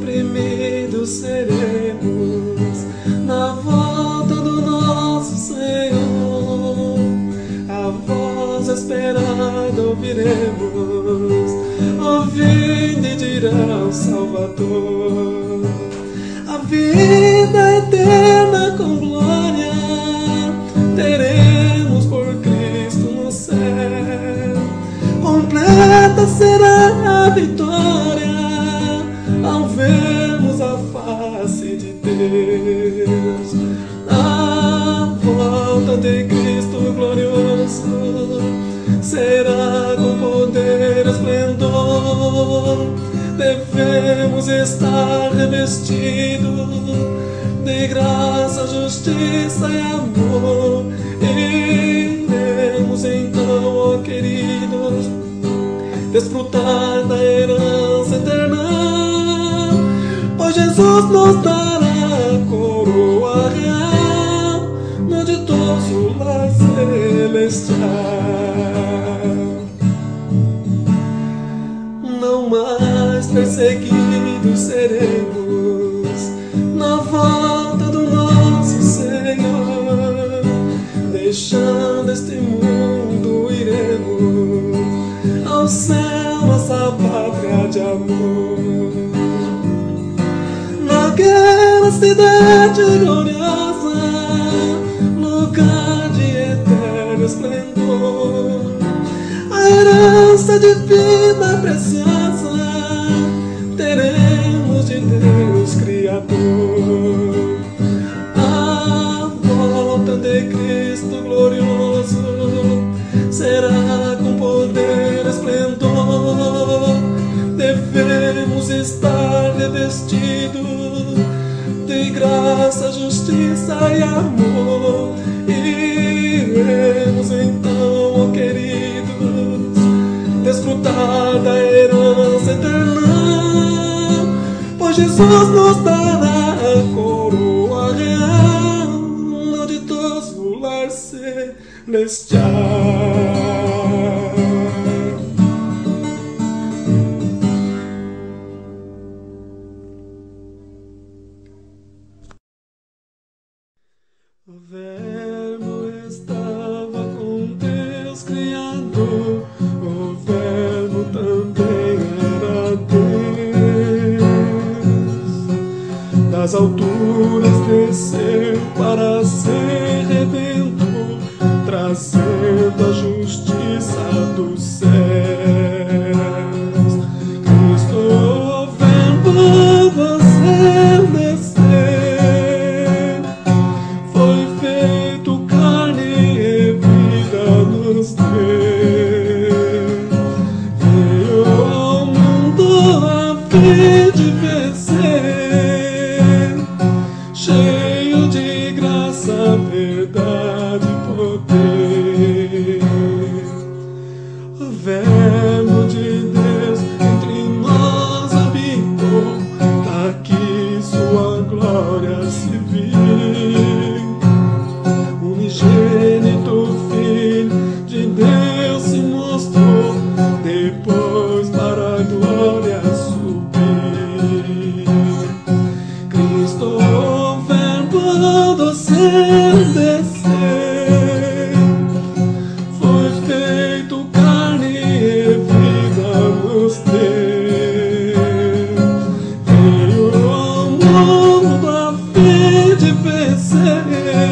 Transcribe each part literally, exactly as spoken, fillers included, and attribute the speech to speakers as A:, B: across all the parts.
A: oprimidos seremos na volta do nosso Senhor. A voz esperada ouviremos, ouvindo e dirá o Salvador. A vida eterna com glória teremos por Cristo no céu. Completa será a vitória ao vermos a face de Deus. A volta de Cristo glorioso será com poder e esplendor. Devemos estar revestidos de graça, justiça e amor. Iremos então, ó queridos, desfrutar da herança eterna, pois Jesus nos dará a coroa real no ditoso lar celestial. Não mais perseguidos seremos na volta do nosso Senhor. Deixando este mundo iremos ao céu, nossa pátria de amor. Naquela cidade gloriosa, lugar de eterno esplendor, a herança divina preciosa teremos de Deus Criador. A volta de Cristo glorioso será com poder e esplendor. Devemos estar revestidos de graça, justiça e amor. Iremos então, ó queridos, desfrutar da herança eterna, pois Jesus nos dará a coroa real no ditoso lar celestial. O Verbo estava com Deus Criador, o Verbo também era Deus. Das alturas desceu para ser redentor, trazendo a justiça dos céus. Cristo, o Verbo, você desceu, foi feito carne e vida nos deu. Veio ao mundo a fim de vencer, cheio de graça, verdade e poder. O Verbo de Deus entre nós habitou, aqui sua glória se viu. Unigênito Filho de Deus se mostrou, depois para a glória subir. Cristo, o Verbo do céu desceu, foi feito carne e vida nos deu. Veio ao mundo a fim de vencer,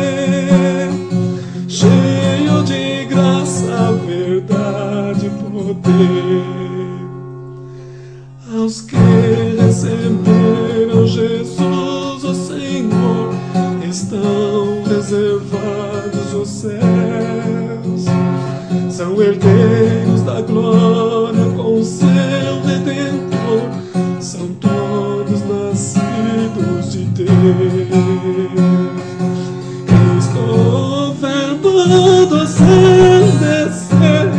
A: cheio de graça, verdade e poder. Aos que receberam Jesus, o Senhor, estão reservados os céus. São herdeiros da glória com seu Redentor, são todos nascidos de Deus. Cristo, o Verbo do céu desceu,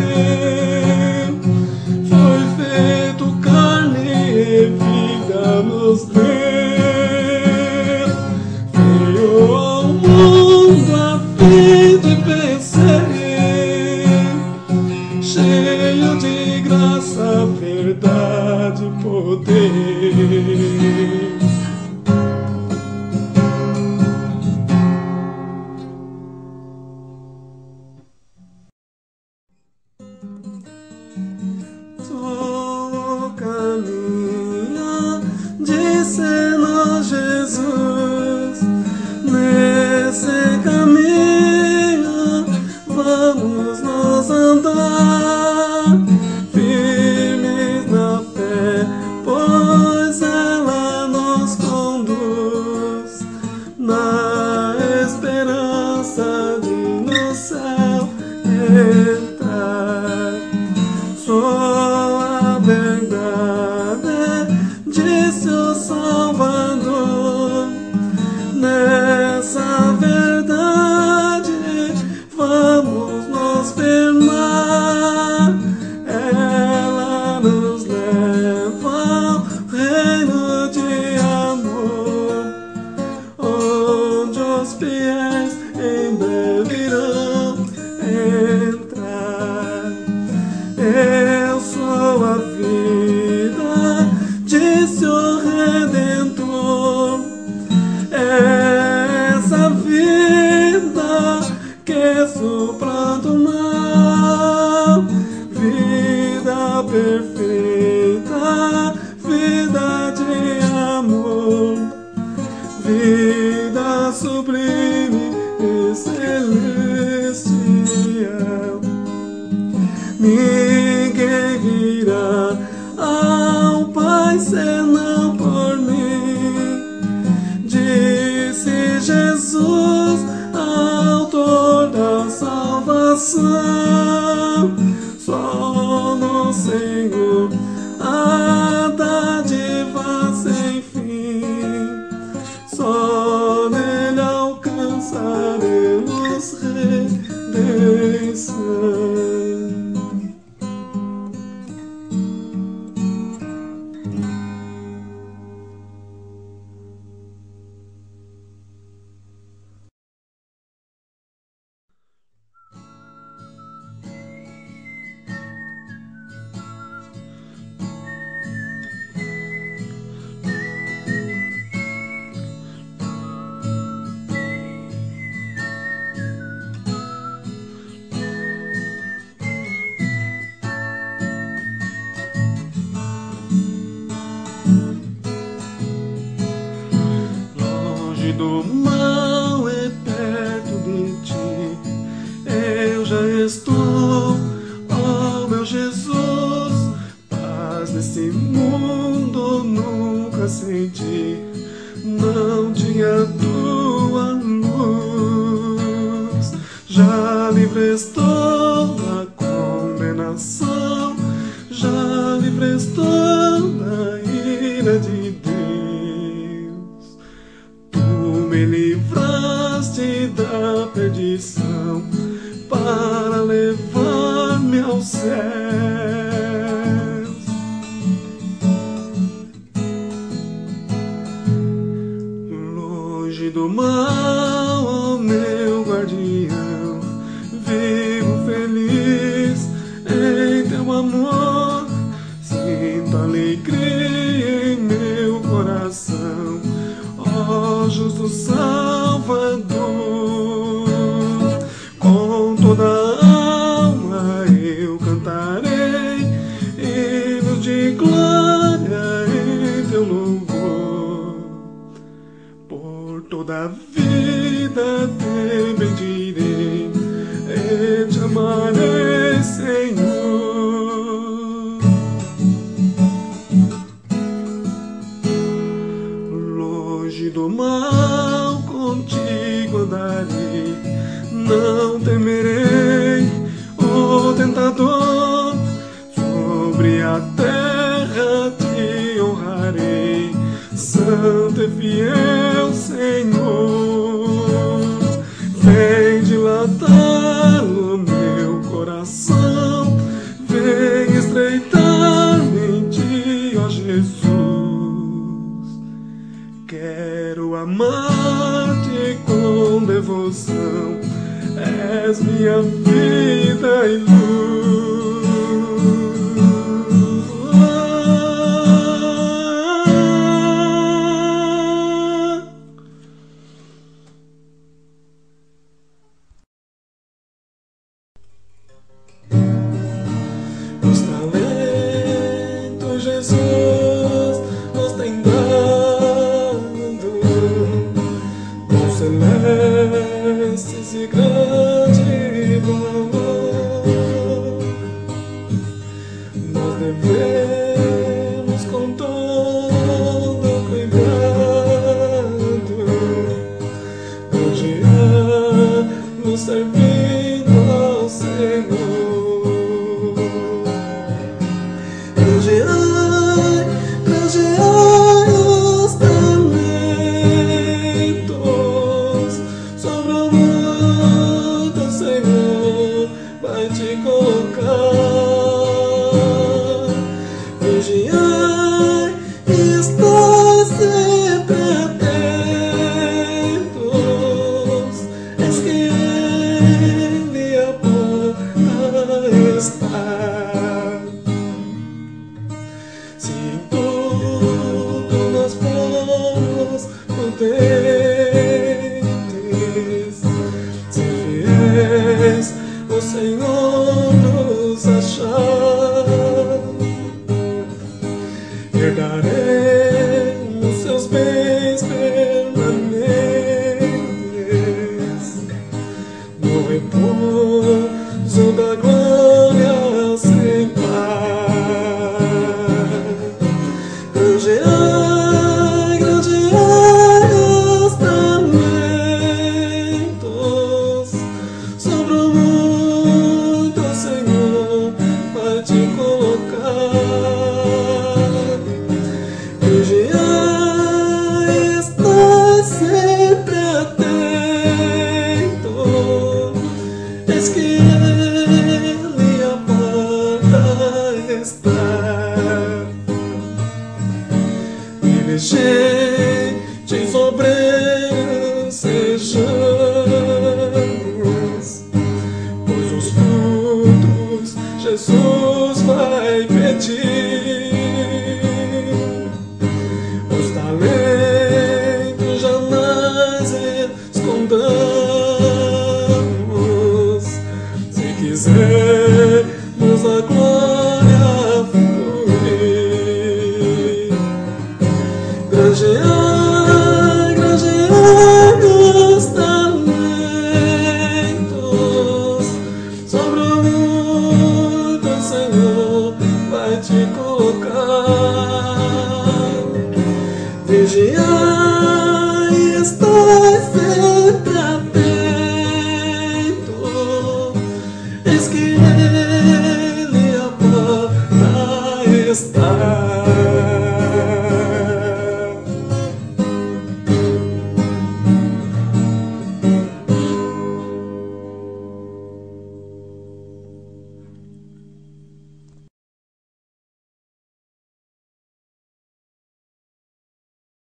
A: foi feito carne e vida nos deu. Veio ao mundo a fim de vencer, cheio de graça, verdade e poder. Jesus. Nesse caminho vamos nos andar, firmes na fé, pois ela nos conduz, na esperança de no céu entrar. Sou a verdade, disse o Salvador. Nessa verdade vamos nos firmar. Ela nos leva ao reino de amor, onde os fiéis em breve irão entrar. Eu sou a vida, disse o Redentor. Essa vida que suplanta o mal, vida perfeita, vida de amor, vida sublime e celestial. Ninguém virá ao Pai senão por mim, disse Jesus, autor da salvação. Só no Senhor a dádiva sem fim, só nele alcançaremos redenção. Do mal é perto de ti, eu já estou, ó meu Jesus. Paz nesse mundo nunca senti, não tinha tua luz. Já livre estou da condenação, já livre estou da ira de Deus. Me livraste da perdição para levar-me aos céus. Longe do mal, ó meu guardião, vivo feliz em teu amor. Sinto alegria em meu coração, ó justo Salvador. Com toda a alma eu cantarei hinos de glória em teu louvor. Por toda a vida te bendirei e te amarei, Senhor. Do mal contigo andarei, não temerei o tentador. Sobre a terra te honrarei, santo e fiel Senhor. Vem dilatar o meu coração, vem estreitar-me em ti, ó Jesus. Quero amar-te com devoção, és minha vida e luz. Os talentos Jesus nos tem dado, grande valor. Nós devemos com todo cuidado vigiar, nos servindo ao Senhor. Vigiai, vigiai os talentos, sobre o muito o Senhor vai te colocar. Vigiai e estai sempre atentos, eis que Ele a porta está. Se em tudo nós formos prudentes, se fiéis o Senhor nos achar, herdaremos seus bens permanentes, no repouso da glória sem par. Grandeai, grandeai os talentos, sobre o muito o Senhor vai te colocar. Vigiai, estai sempre atento, eis que Ele a porta está. Diligentes obreiros sejamos, pois os frutos Jesus vai pedir. Os talentos jamais escondamos, se quisermos a glória fluir. Grandeai, grandeai os talentos, sobre o muito o Senhor vai te colocar. Vigiai e estai sempre atento, eis que Ele a porta está.